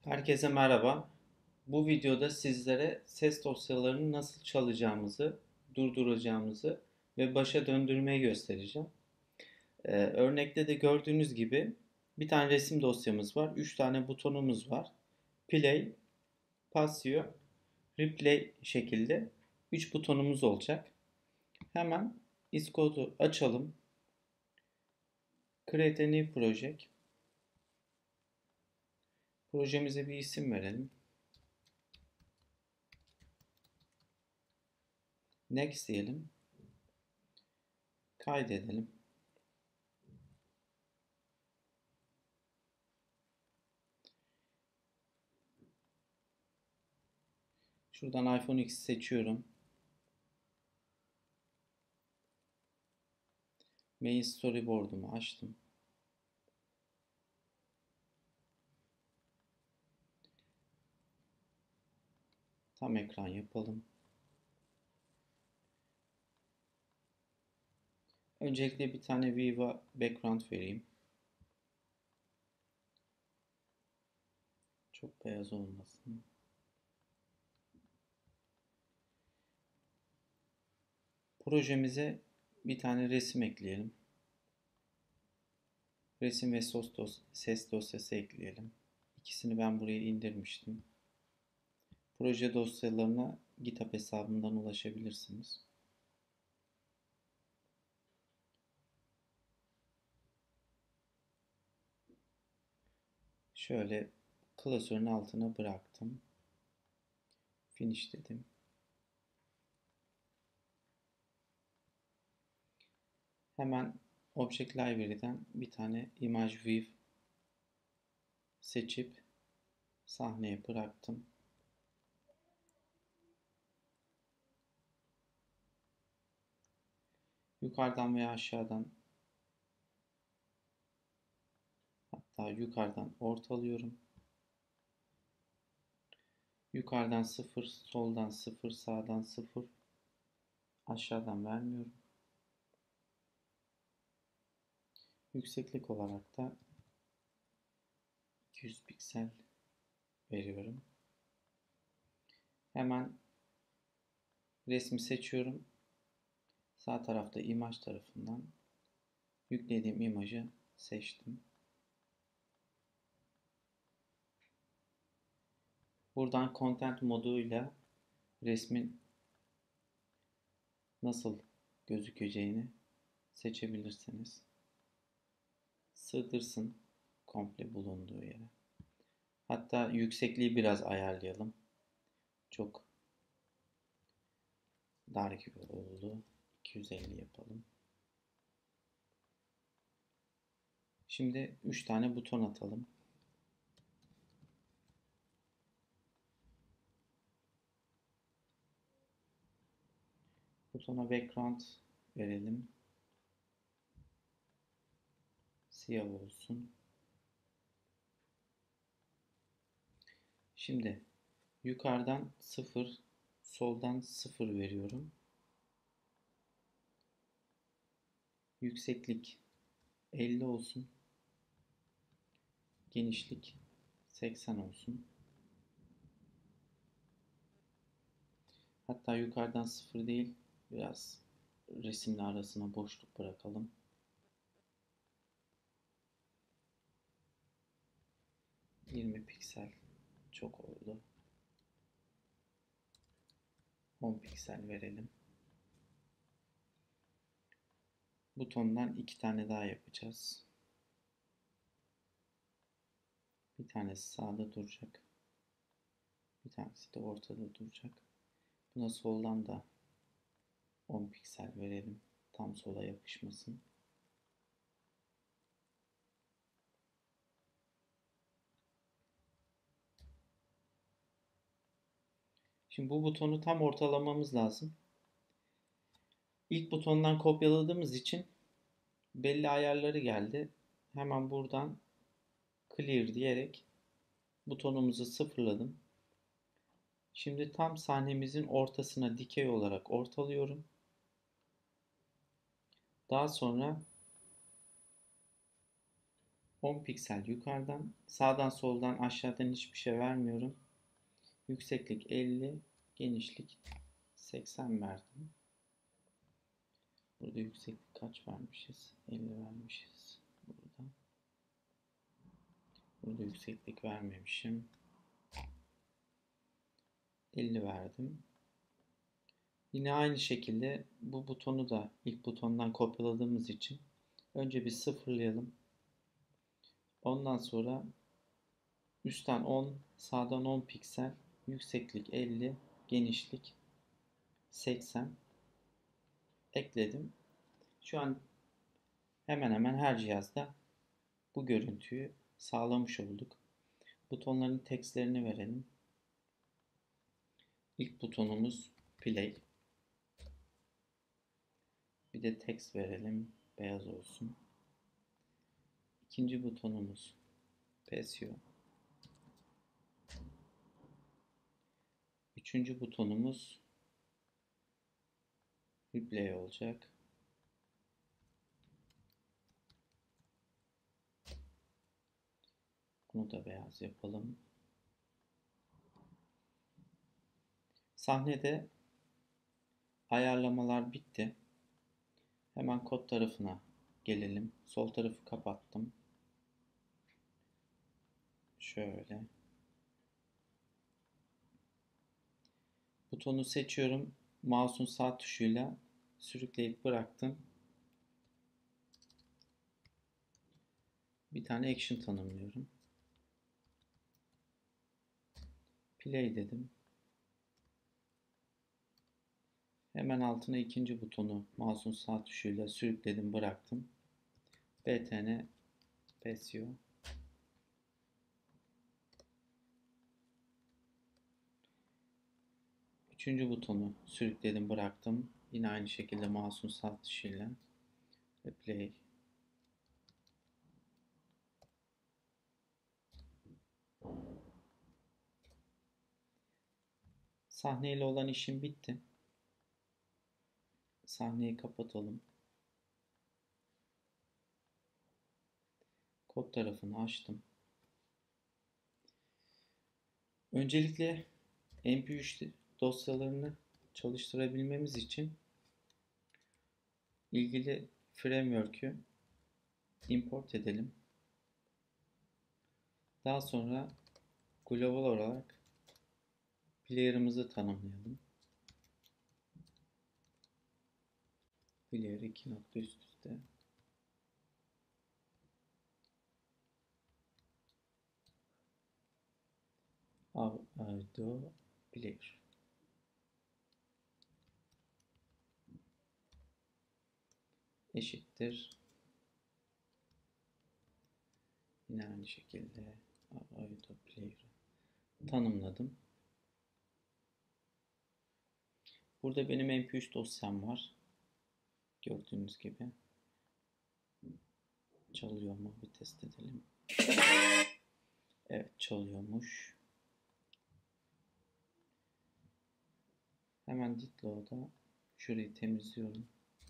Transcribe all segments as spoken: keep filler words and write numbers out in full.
Herkese merhaba. Bu videoda sizlere ses dosyalarını nasıl çalacağımızı, durduracağımızı ve başa döndürmeyi göstereceğim. Ee, örnekte de gördüğünüz gibi bir tane resim dosyamız var. Üç tane butonumuz var. Play, Pasio, Replay şekilde üç butonumuz olacak. Hemen Xcode'u açalım. Create a new project. Projemize bir isim verelim. Next diyelim. Kaydedelim. Şuradan iPhone X seçiyorum. Main storyboard'umu açtım. Tam ekran yapalım. Öncelikle bir tane Viva background vereyim. Çok beyaz olmasın. Projemize bir tane resim ekleyelim. Resim ve ses, dos ses dosyası ekleyelim. İkisini ben buraya indirmiştim. Proje dosyalarına GitHub hesabından ulaşabilirsiniz. Şöyle klasörün altına bıraktım. Finish dedim. Hemen Object Library'den bir tane Image View seçip sahneye bıraktım. Yukarıdan veya aşağıdan, hatta yukarıdan ortalıyorum. Yukarıdan sıfır, soldan sıfır, sağdan sıfır, aşağıdan vermiyorum. Yükseklik olarak da iki yüz piksel veriyorum. Hemen resmi seçiyorum. Sağ tarafta imaj tarafından yüklediğim imajı seçtim. Buradan Content moduyla resmin nasıl gözükeceğini seçebilirsiniz. Sığdırsın komple bulunduğu yere. Hatta yüksekliği biraz ayarlayalım. Çok dar gibi oldu. iki yüz elli yapalım. Şimdi üç tane buton atalım. Butona background verelim. Siyah olsun. Şimdi yukarıdan sıfır, soldan sıfır veriyorum. Yükseklik elli olsun. Genişlik seksen olsun. Hatta yukarıdan sıfır değil, biraz resimle arasına boşluk bırakalım. yirmi piksel çok oldu. on piksel verelim. Butondan iki tane daha yapacağız. Bir tanesi sağda duracak. Bir tanesi de ortada duracak. Buna soldan da on piksel verelim. Tam sola yapışmasın. Şimdi bu butonu tam ortalamamız lazım. İlk butondan kopyaladığımız için belli ayarları geldi. Hemen buradan clear diyerek butonumuzu sıfırladım. Şimdi tam sahnemizin ortasına dikey olarak ortalıyorum. Daha sonra on piksel yukarıdan, sağdan soldan aşağıdan hiçbir şey vermiyorum. Yükseklik elli, genişlik seksen verdim. Burada yükseklik kaç vermişiz? elli vermişiz. Burada. Burada yükseklik vermemişim. elli verdim. Yine aynı şekilde bu butonu da ilk butondan kopyaladığımız için önce bir sıfırlayalım. Ondan sonra üstten on, sağdan on piksel, yükseklik elli, genişlik seksen ekledim. Şu an hemen hemen her cihazda bu görüntüyü sağlamış olduk. Butonların tekstlerini verelim. İlk butonumuz play. Bir de text verelim. Beyaz olsun. İkinci butonumuz P S U. Üçüncü butonumuz Replay olacak. Bunu da beyaz yapalım. Sahnede ayarlamalar bitti. Hemen kod tarafına gelelim. Sol tarafı kapattım. Şöyle. Butonu seçiyorum. Mouse'un sağ tuşuyla sürükleyip bıraktım. Bir tane action tanımlıyorum. Play dedim. Hemen altına ikinci butonu mouse'un sağ tuşuyla sürükledim, bıraktım. B T N P S U. Üçüncü butonu sürükledim, bıraktım. Yine aynı şekilde mouse'un sağ tuşuyla play. Sahneyle olan işim bitti. Sahneyi kapatalım. Kod tarafını açtım. Öncelikle M P üç dosyalarını çalıştırabilmemiz için ilgili framework'ü import edelim. Daha sonra global olarak player'ımızı tanımlayalım. Player iki nokta üst üste. Audio player. Eşittir. Yine aynı şekilde audio player tanımladım. Burada benim M P üç dosyam var. Gördüğünüz gibi. Çalıyor mu? Bir test edelim. Evet, çalıyormuş. Hemen ditlow'da şurayı temizliyorum.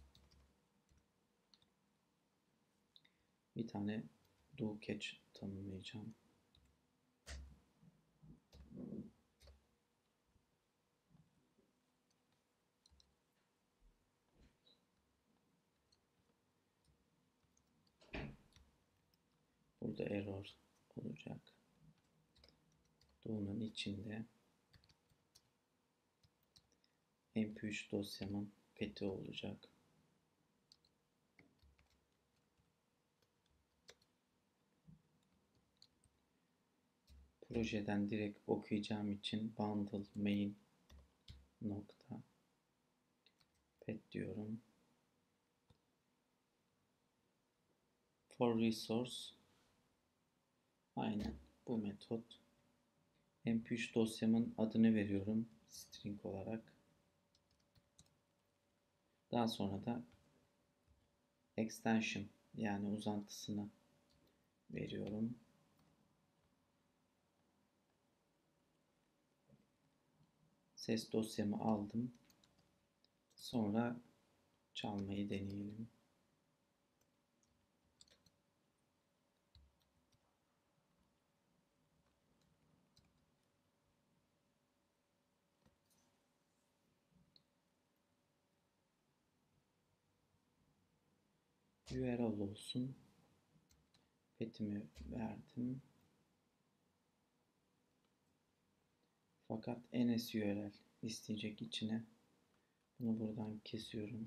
Bir tane do catch tanımlayacağım. Burada error olacak. Do'nun içinde M P üç dosyamın path'i olacak. Projeden direkt okuyacağım için bundle main nokta path diyorum. For resource aynen bu metot. M P üç dosyamın adını veriyorum string olarak. Daha sonra da extension yani uzantısını veriyorum. Ses dosyamı aldım. Sonra çalmayı deneyelim. U R L olsun. Petimi verdim. Fakat N S U R L isteyecek içine. Bunu buradan kesiyorum.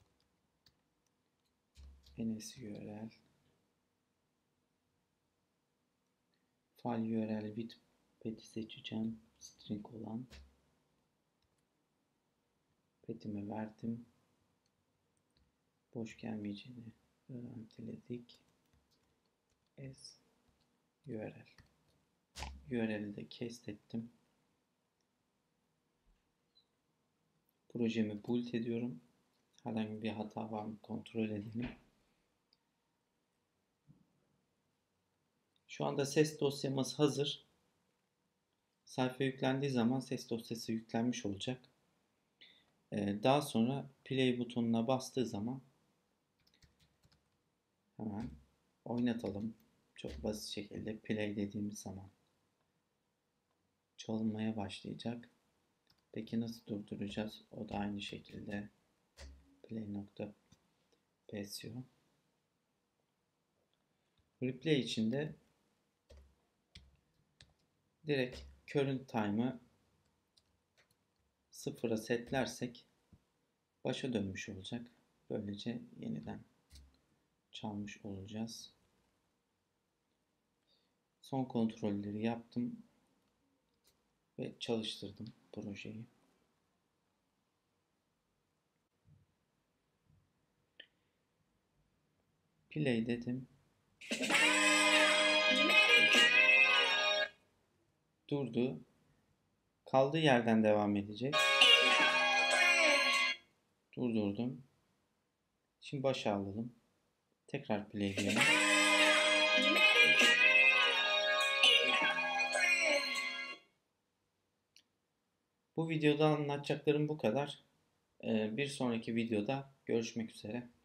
N S U R L. File U R L with pet'i seçeceğim. String olan. Petimi verdim. Boş gelmeyeceğini garantiledik. S U R L. U R L'i de kestettim. Projemi build ediyorum. Herhangi bir hata var mı kontrol edelim. Şu anda ses dosyamız hazır. Sayfa yüklendiği zaman ses dosyası yüklenmiş olacak. Ee, daha sonra play butonuna bastığı zaman hemen oynatalım. Çok basit şekilde play dediğimiz zaman çalınmaya başlayacak. Peki nasıl durduracağız? O da aynı şekilde play.psu. Replay içinde direkt current time'ı sıfıra setlersek başa dönmüş olacak. Böylece yeniden çalmış olacağız. Son kontrolleri yaptım ve çalıştırdım projeyi. Play dedim. Durdu. Kaldığı yerden devam edecek. Durdurdum. Şimdi başa alalım. Tekrar play diyelim. Bu videoda anlatacaklarım bu kadar. Bir sonraki videoda görüşmek üzere.